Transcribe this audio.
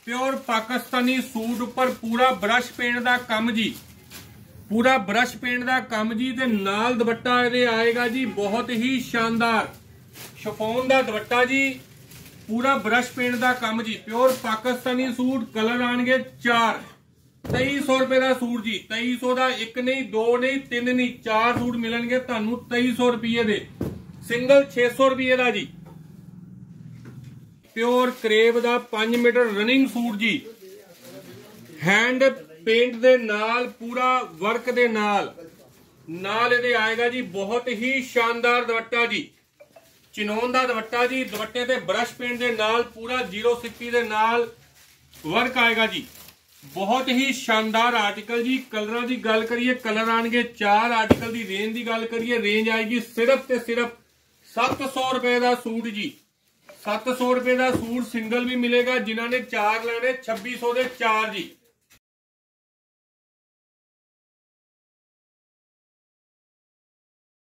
Pure Pakistani suit उपर पूरा brush paint का कम जी, पूरा ब्रश पेंट का कम जी ते नाल दुपट्टा ये आएगा जी बहुत ही शानदार शिफॉन का दुपट्टा जी, पूरा ब्रश पेंट का कम जी। प्योर पाकिस्तानी सूट कलर आएंगे 4, 2300 रुपए का सूट जी। 2300 का एक नहीं, दो नहीं, तीन नहीं, 4 सूट मिलणगे तुहानू 2300 रुपये दे। सिंगल 600 रुपये का जी। प्योर करेब का 5 मीटर रनिंग सूट जी, हैंड पेंट दे नाल पूरा वर्क दे नाल ये आएगा जी बहुत ही शानदार दुपट्टा जी। चिनोन का दुपट्टा जी, दुपट्टे ते ब्रश पेंट दे नाल पूरा 0 सिप्पी दे नाल वर्क आएगा जी। बहुत ही शानदार आर्टिकल जी। कलर की गल करिए, कलर आएंगे 4। आर्टिकल की रेंज की गल करिए, रेंज आएगी सिर्फ ते सिर्फ 700 रुपए का सूट जी। 700 रुपए का सूट सिंगल भी मिलेगा, जिन्होंने 4 लेने 2600 के 4 जी।